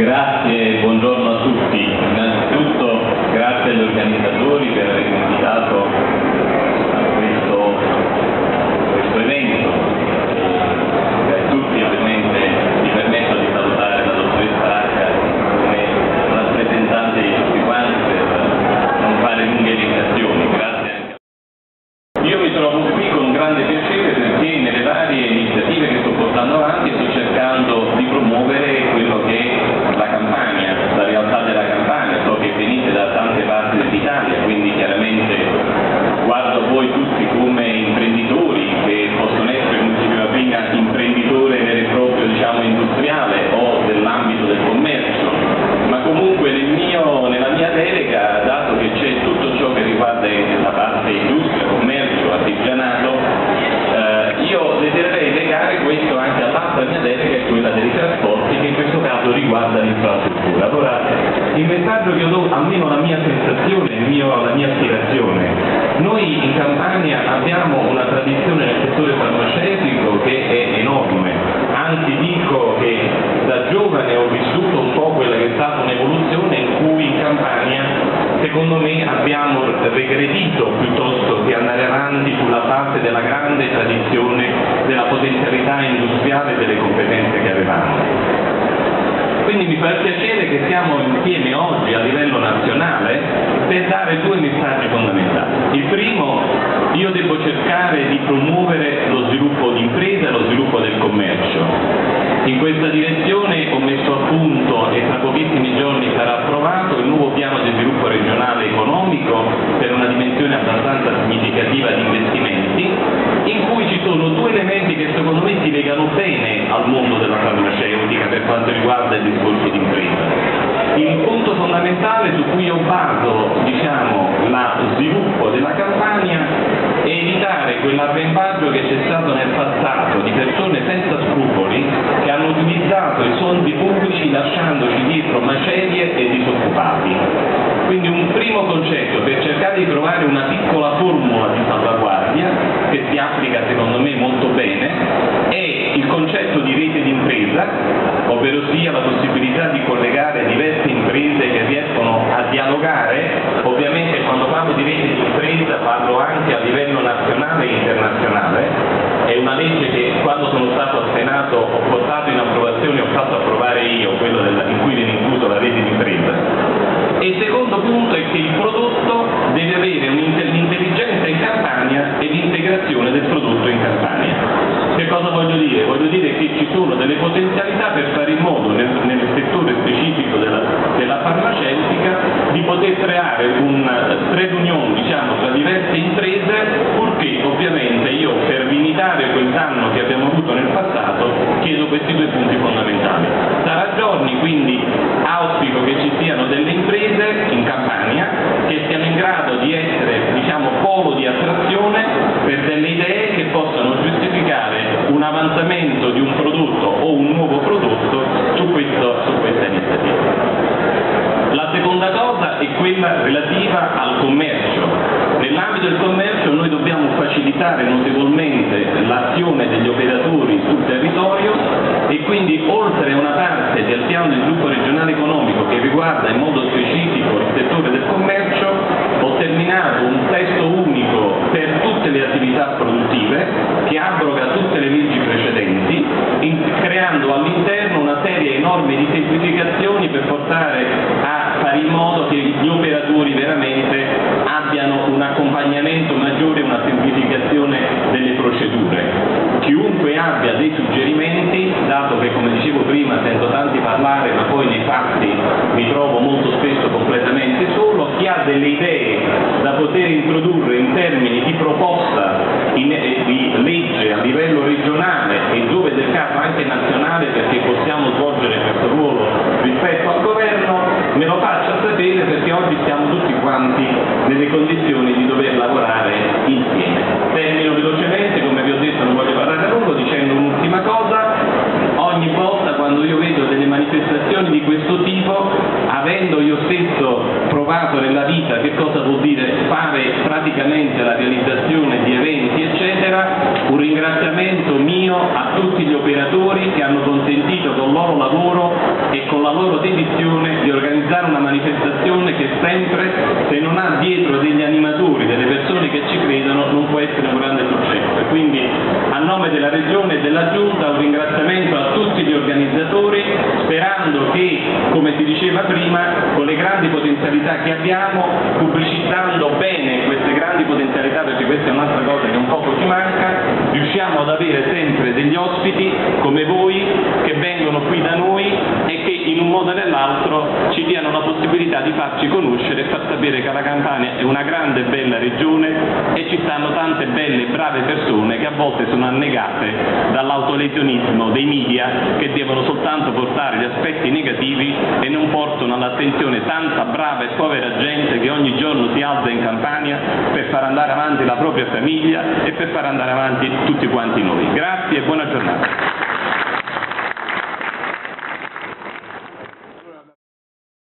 Grazie, buongiorno a tutti. Innanzitutto grazie agli organizzatori per avermi invitato a questo evento. A tutti ovviamente mi permetto di salutare la dottoressa Racca come rappresentante di tutti quanti per non fare lunghe elencazioni. Grazie anche. Io mi trovo qui con grande piacere perché nelle varie iniziative che sto portando avanti sto cercando di promuovere quello che è la Campania, la realtà della Campania. So che venite da tante parti dell'Italia, quindi chiaramente guardo voi tutti come imprenditori che possono essere, come si diceva prima, imprenditore vero e proprio, diciamo, industriale o dell'ambito del commercio, ma comunque nella mia delega, dato che c'è tutto ciò che riguarda la parte industria, commercio, artigianato, io desidererei legare questo anche all'altra mia delega, che è quella dei trasporti, che in questo caso riguarda l'infrastruttura. Allora, il messaggio che io do, almeno la mia sensazione, la mia aspirazione, noi in Campania abbiamo una tradizione nel settore farmaceutico che è enorme, anzi dico che da giovane ho vissuto un po' quella che è stata un'evoluzione in cui in Campania, secondo me, abbiamo regredito piuttosto che andare avanti sulla base della grande tradizione della potenzialità industriale e delle competenze che avevamo. Quindi mi fa piacere che siamo insieme oggi a livello nazionale per dare due messaggi fondamentali. Il primo, io devo cercare di promuovere lo sviluppo di impresa e lo sviluppo del commercio. In questa direzione ho messo a punto, e tra pochissimi giorni sarà approvato, il nuovo piano di sviluppo regionale economico per una dimensione abbastanza significativa di investimenti, in cui ci sono due elementi che secondo me si legano bene al mondo della farmaceutica per quanto riguarda il discorso di impresa. Il punto fondamentale su cui io baso, diciamo, lo sviluppo della Campania è evitare quell'arrembaggio che c'è stato nel passato di persone senza scrupoli che hanno utilizzato i soldi pubblici lasciandoci dietro macerie e disoccupati. Quindi un primo concetto per cercare di trovare una piccola formula di salvaguardia che si applica secondo me molto bene è il concetto di rete d'impresa, ovvero sia la possibilità di collegare diverse imprese che riescono a dialogare. Ovviamente quando parlo di rete d'impresa parlo anche a livello nazionale e internazionale. È una legge che quando sono stato al Senato ho portato in approvazione, ho fatto approvare io, quello in cui viene incluso la rete d'impresa. E il secondo punto è che il prodotto deve avere l'intelligenza in Campania e l'integrazione del prodotto in Campania. Che cosa voglio dire? Voglio dire che ci sono delle potenzialità per fare in modo nel settore specifico della farmaceutica di poter creare un trade union, diciamo, tra diverse imprese, purché ovviamente io, per limitare quel danno che abbiamo avuto nel passato, chiedo questi due punti fondamentali. Sarà giorni, quindi auspico che ci siano delle imprese in Campania che siano in grado di essere, diciamo, polo di attrazione per delle idee che possano giustificare un avanzamento di un prodotto o un nuovo prodotto su questa iniziativa. La seconda cosa è quella relativa al commercio. Nell'ambito del commercio noi dobbiamo facilitare notevolmente l'azione degli operatori sul territorio e quindi, oltre a una parte del piano di sviluppo regionale economico che riguarda in modo specifico il settore del commercio, ho terminato un testo unico per tutte le attività produttive che abroga tutte le leggi precedenti, creando all'interno una serie enorme di semplificazioni per portare a fare in modo che gli operatori veramente abbiano un accompagnamento maggiore, una semplificazione delle procedure. Chiunque abbia dei suggerimenti, dato che, come dicevo prima, sento tanti parlare ma poi nei fatti mi trovo molto spesso completamente solo, chi ha delle idee da poter introdurre in termini di proposta di legge a livello regionale e, dove del caso, anche nazionale, perché possiamo svolgere questo ruolo rispetto al governo, me lo faccia sapere, perché oggi siamo tutti quanti nelle condizioni di dover lavorare insieme. Termino velocemente, come vi ho detto non voglio parlare a lungo, dicendo un'ultima cosa. Ogni volta quando io vedo delle manifestazioni di questo tipo, avendo io stesso provato nella vita che cosa vuol dire fare praticamente la realizzazione di eventi eccetera, un ringraziamento mio a tutti gli operatori che hanno consentito con il loro lavoro e con la loro dedizione di organizzare una manifestazione che sempre, se non ha dietro degli animatori, delle persone che ci credono, non può essere un grande successo. E quindi a nome della Regione e della Giunta un ringraziamento a tutti gli organizzatori, sperando che, come si diceva prima, con le grandi potenzialità che abbiamo, pubblicizzando bene queste grandi potenzialità, perché questa è un'altra cosa che un poco ci manca, riusciamo ad avere sempre degli ospiti come voi che vengono qui da noi e che in un modo o nell'altro ci diano la possibilità di farci conoscere e far sapere che la Campania è una grande e bella regione e ci stanno tante belle e brave persone che a volte sono annegate dall'autolesionismo dei media, che devono soltanto portare gli aspetti negativi e non portano all'attenzione tanta brava e povera gente che ogni giorno si alza in Campania per far andare avanti la propria famiglia e per far andare avanti tutti quanti noi. Grazie e buona giornata.